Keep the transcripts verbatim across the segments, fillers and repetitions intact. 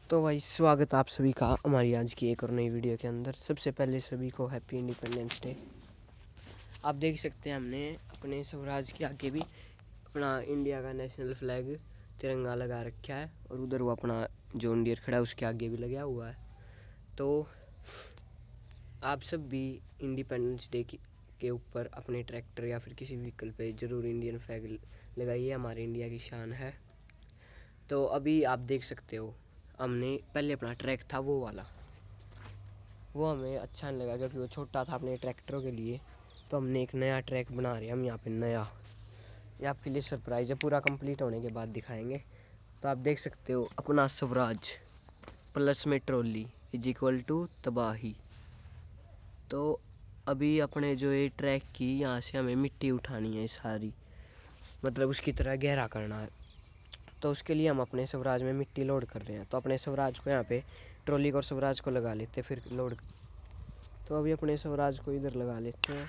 तो भाई स्वागत आप सभी का हमारी आज की एक और नई वीडियो के अंदर। सबसे पहले सभी को हैप्पी इंडिपेंडेंस डे। आप देख सकते हैं हमने अपने स्वराज के आगे भी अपना इंडिया का नेशनल फ्लैग तिरंगा लगा रखा है और उधर वो अपना जॉन डियर खड़ा है उसके आगे भी लगा हुआ है। तो आप सब भी इंडिपेंडेंस डे के ऊपर अपने ट्रैक्टर या फिर किसी व्हीकल पे ज़रूर इंडियन फ्लैग लगाइए, हमारे इंडिया की शान है। तो अभी आप देख सकते हो हमने पहले अपना ट्रैक था वो वाला, वो हमें अच्छा नहीं लगा क्योंकि वो छोटा था अपने ट्रैक्टरों के लिए। तो हमने एक नया ट्रैक बना रहे हैं हम यहाँ पे नया। ये आपके लिए सरप्राइज़ है, पूरा कंप्लीट होने के बाद दिखाएंगे। तो आप देख सकते हो अपना स्वराज प्लस में ट्रॉली इज इक्वल टू तबाही। तो अभी अपने जो ये ट्रैक की यहाँ से हमें मिट्टी उठानी है सारी, मतलब उसकी तरह गहरा करना है। तो उसके लिए हम अपने स्वराज में मिट्टी लोड कर रहे हैं। तो अपने स्वराज को यहाँ पे ट्रॉली को और स्वराज को लगा लेते फिर लोड। तो अभी अपने स्वराज को इधर लगा लेते हैं।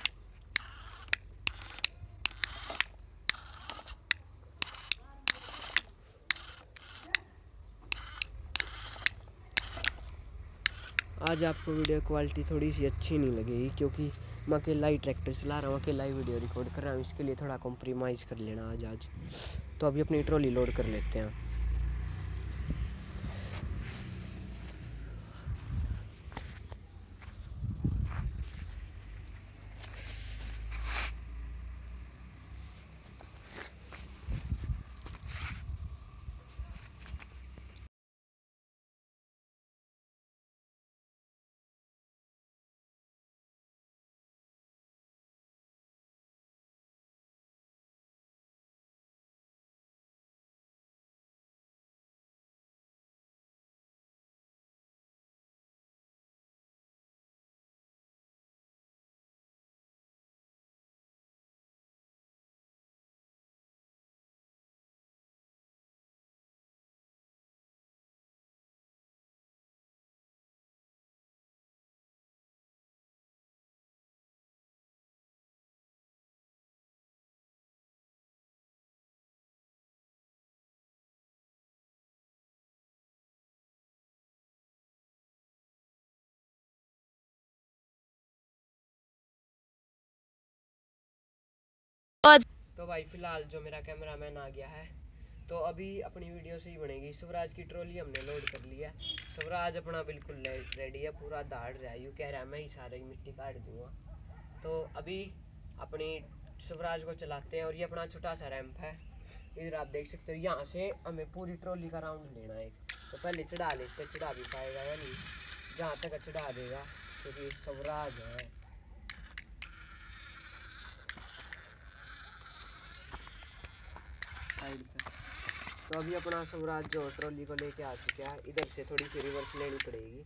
आज आपको वीडियो क्वालिटी थोड़ी सी अच्छी नहीं लगेगी क्योंकि मैं अकेला ही ट्रैक्टर चला रहा हूँ, अकेला ही वीडियो रिकॉर्ड कर रहा हूँ, इसके लिए थोड़ा कॉम्प्रोमाइज़ कर लेना आज आज तो अभी अपनी ट्रॉली लोड कर लेते हैं। तो भाई फिलहाल जो मेरा कैमरामैन आ गया है, तो अभी अपनी वीडियो से ही बनेगी। स्वराज की ट्रॉली हमने लोड कर लिया है। स्वराज अपना बिल्कुल रेडी है, पूरा दाड़ रहा है, यूँ कह रहा है मैं ही सारी मिट्टी काट दूंगा। तो अभी अपनी स्वराज को चलाते हैं और ये अपना छोटा सा रैंप है, इधर आप देख सकते हो। यहाँ से हमें पूरी ट्रॉली का राउंड लेना है। तो पहले चढ़ा लेते, चढ़ा भी पाएगा या नहीं, जहाँ तक चढ़ा देगा क्योंकि स्वराज है। साइड पे तो अभी अपना स्वराज जो ट्रॉली को लेके आ चुका है, इधर से थोड़ी सी रिवर्स लेनी पड़ेगी।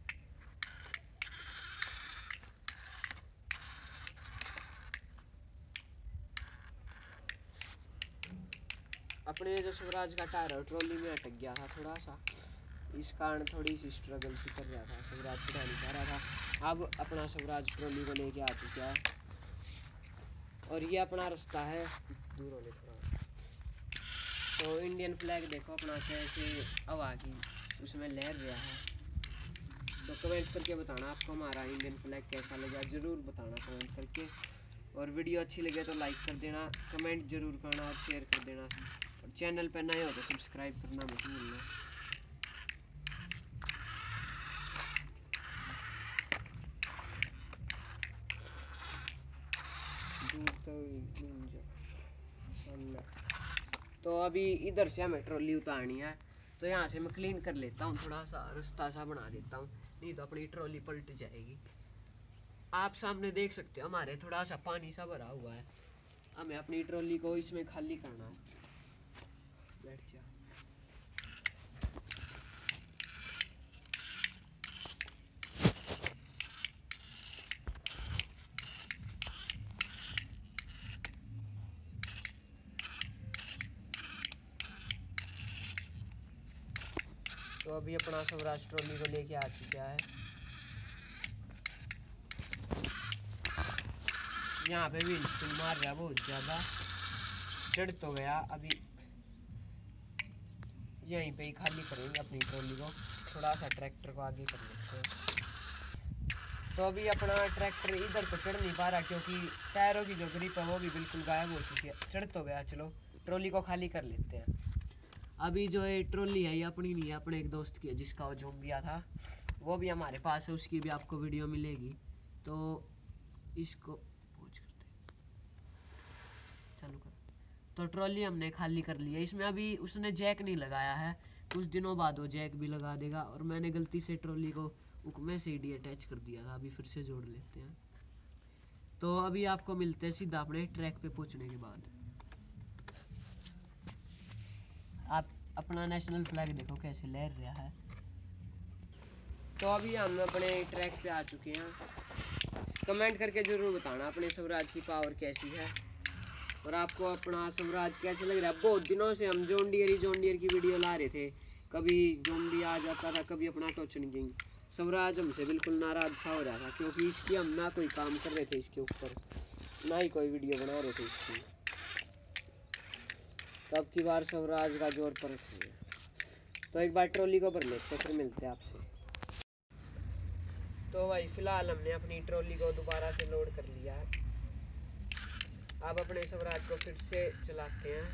अपने जो स्वराज का टायर है ट्रॉली में अटक गया था थोड़ा सा, इस कारण थोड़ी सी स्ट्रगल सी कर रहा था, स्वराज चढ़ा नहीं पा रहा था। अब अपना स्वराज ट्रॉली को लेके आ चुका है और ये अपना रास्ता है, दूर होने थोड़ा। तो इंडियन फ्लैग देखो अपना कैसे हवा की उसमें लहर रहा है। तो कमेंट करके बताना आपको हमारा इंडियन फ्लैग कैसा लगा, ज़रूर बताना कमेंट करके। और वीडियो अच्छी लगे तो लाइक कर देना, कमेंट जरूर करना और शेयर कर देना। और चैनल पर नए हो तो सब्सक्राइब करना मत भूलना। तो अभी इधर से हमें ट्रॉली उतारनी है, तो यहाँ से मैं क्लीन कर लेता हूँ, थोड़ा सा रास्ता सा बना देता हूँ, नहीं तो अपनी ट्रॉली पलट जाएगी। आप सामने देख सकते हो हमारे थोड़ा सा पानी सा भरा हुआ है, हमें अपनी ट्रॉली को इसमें खाली करना है। बैठ जा। तो अभी अपना स्वराज ट्रॉली को लेके आ चुका है। यहाँ पे भी स्पिन मार रहा है बहुत ज़्यादा, चढ़ तो गया। अभी यहीं पे ही खाली करेंगे अपनी ट्रॉली को, थोड़ा सा ट्रैक्टर को आगे कर लेते हैं। तो अभी अपना ट्रैक्टर इधर तो चढ़ नहीं पा रहा क्योंकि टायरों की जो ग्रिप है वो भी बिल्कुल गायब हो चुकी है। चढ़ तो गया, चलो ट्रॉली को खाली कर लेते हैं। अभी जो ये ट्रॉली है ये अपनी नहीं है, अपने एक दोस्त की है जिसका वो जोम्बिया था, वो भी हमारे पास है, उसकी भी आपको वीडियो मिलेगी। तो इसको पूछ करते चालू कर। तो ट्रॉली हमने खाली कर ली है। इसमें अभी उसने जैक नहीं लगाया है, कुछ दिनों बाद वो जैक भी लगा देगा। और मैंने गलती से ट्रॉली को उकमे से डी अटैच कर दिया था, अभी फिर से जोड़ लेते हैं। तो अभी आपको मिलते हैं सीधा अपने ट्रैक पे पहुंचने के बाद। आप अपना नेशनल फ्लैग देखो कैसे लहर रहा है। तो अभी हम अपने ट्रैक पे आ चुके हैं। कमेंट करके ज़रूर बताना अपने स्वराज की पावर कैसी है और आपको अपना स्वराज कैसे लग रहा है। बहुत दिनों से हम जॉन डियर जॉन डियर की वीडियो ला रहे थे, कभी जोम्बी आ जाता था, कभी अपना टोचन किंग। स्वराज हमसे बिल्कुल नाराज सा हो रहा था क्योंकि इसकी हम ना कोई काम कर रहे थे इसके ऊपर, ना ही कोई वीडियो बना रहे थे इसकी। तो अब की बार स्वराज का जोर पर रखेंगे। तो एक बार ट्रॉली को भर लेते फिर मिलते हैं आपसे। तो भाई फिलहाल हमने अपनी ट्रॉली को दोबारा से लोड कर लिया है। अब अपने स्वराज को फिर से चलाते हैं।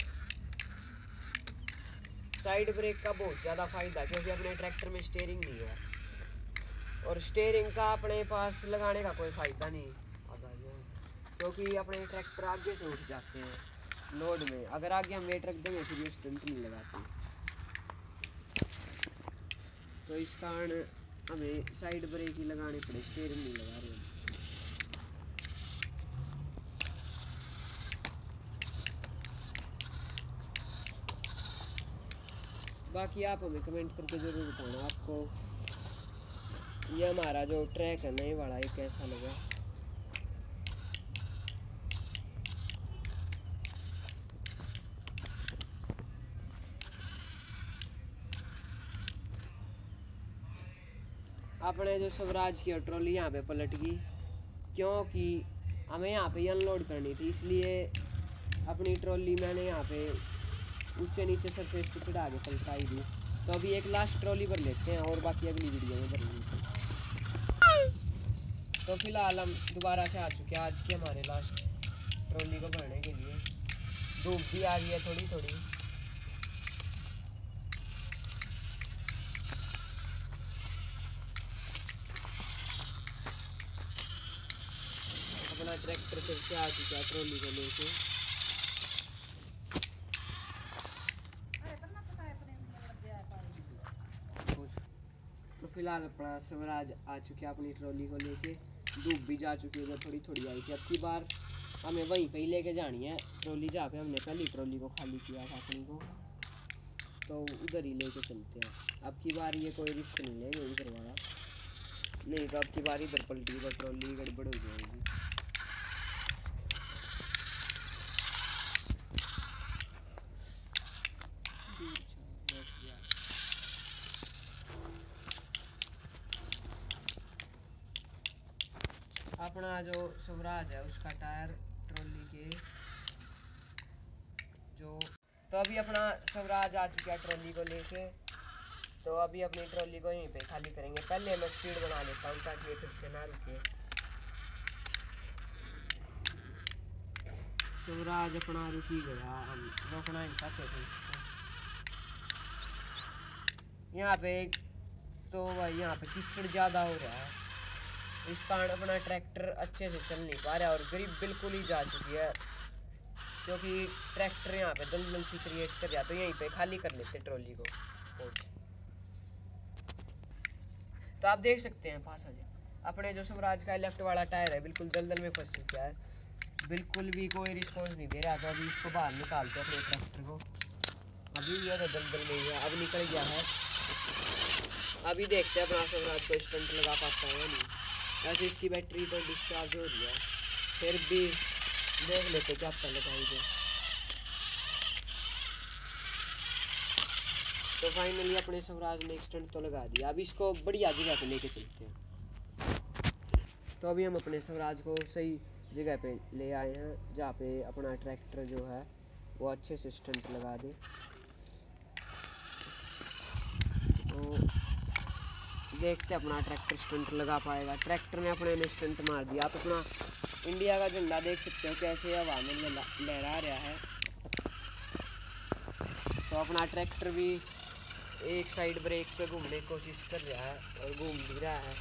साइड ब्रेक का बहुत ज़्यादा फ़ायदा क्योंकि अपने ट्रैक्टर में स्टीयरिंग नहीं है और स्टीयरिंग का अपने पास लगाने का कोई फ़ायदा नहीं क्योंकि अपने ट्रैक्टर आगे से उठ जाते हैं लोड में। अगर आगे हम वेट रख देंगे फिर ये स्टंट नहीं लगाते, तो इस कारण हमें साइड ब्रेक ही लगाने पड़े, स्टीयरिंग नहीं लगा रहे हैं। बाकी आप हमें कमेंट करके ज़रूर बताना आपको ये हमारा जो ट्रैक है नए वाला ये कैसा लगा। अपने जो स्वराज की ट्रॉली यहाँ पे पलट गई क्योंकि हमें यहाँ पे अनलोड करनी थी, इसलिए अपनी ट्रॉली मैंने यहाँ पे ऊंचे नीचे सरफेस पे चढ़ा के पलटाई दी। तो अभी एक लास्ट ट्रॉली भर लेते हैं और बाकी अगली वीडियो में भरेंगे। तो फिलहाल हम दोबारा से आ चुके हैं आज की हमारे लास्ट ट्रॉली को भरने के लिए। धूप भी आ रही है थोड़ी थोड़ी। अपना ट्रैक्टर फिर से आ चुका है ट्रॉली को लेके। तो फिलहाल अपना स्वराज आ चुके हैं अपनी ट्रॉली को लेके। धूप भी जा चुकी है जो थोड़ी थोड़ी आई थी। अब की बार हमें वहीं पे ही लेके जानी है ट्रॉली जहाँ पे हमने पहली ट्रॉली को खाली किया था अपनी को, तो उधर ही लेके चलते हैं। अब की बार ये कोई रिस्क नहीं लेंगे उधर वाला, नहीं तो अब की बार इधर पलटी तो ट्रॉली गड़बड़ हो जाएगी। अपना जो स्वराज है उसका टायर ट्रॉली के जो, तो अभी अपना स्वराज आ चुका है ट्रॉली को लेके। तो अभी अपनी ट्रॉली को यहीं पे खाली करेंगे। पहले मैं स्पीड बना लेता हूँ ताकि ये फिर से ना रुके। स्वराज अपना रुक ही गया, हम रोकना नहीं चाहते थे इसको। यहाँ पे तो भाई यहाँ पे कीचड़ ज़्यादा हो रहा है, इस कारण अपना ट्रैक्टर अच्छे से चल नहीं पा रहा और ग्रिप बिल्कुल ही जा चुकी है क्योंकि ट्रैक्टर यहाँ पे दलदल सी क्रिएट कर रहा। तो यहीं पे खाली कर लेते ट्रॉली को। तो आप देख सकते हैं पास आ जाए, अपने जो स्वराज का लेफ्ट वाला टायर है बिल्कुल दलदल में फंस चुका है, बिल्कुल भी कोई रिस्पॉन्स नहीं दे रहा। तो अभी इसको बाहर निकालते अपने ट्रैक्टर को। अभी ये तो दलदल में ही है, अब निकल गया है। अभी देखते हैं अपना स्वराज को स्टंट लगा पाता है नहीं। वैसे इसकी बैटरी तो डिस्चार्ज हो रही है, फिर भी देख लेते क्या पता लगाई दे। तो फाइनली अपने स्वराज ने स्टंट तो लगा दिया। अब इसको बढ़िया जगह पे लेके चलते हैं। तो अभी हम अपने स्वराज को सही जगह पे ले आए हैं जहाँ पे अपना ट्रैक्टर जो है वो अच्छे से स्टंट लगा दे। देखते अपना ट्रैक्टर स्टंट लगा पाएगा। ट्रैक्टर ने अपने ने स्टंट मार दिया। आप अपना इंडिया का झंडा देख सकते हो कैसे हवा में लहरा रहा है। तो अपना ट्रैक्टर भी एक साइड ब्रेक पे घूमने की कोशिश कर रहा है और घूम भी रहा है।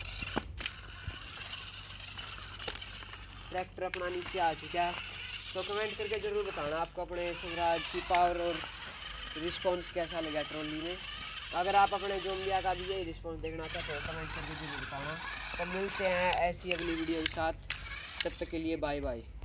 ट्रैक्टर अपना नीचे आ चुका है। तो कमेंट करके ज़रूर बताना आपको अपने स्वराज की पावर और रिस्पॉन्स कैसा लगा ट्रॉली में। अगर आप अपने जोम्बिया का भी यही रिस्पॉन्स देखना चाहते हो कमेंट करके ज़रूर बताना। तो मिलते हैं ऐसी अगली वीडियो के साथ, तब तक के लिए बाय बाय।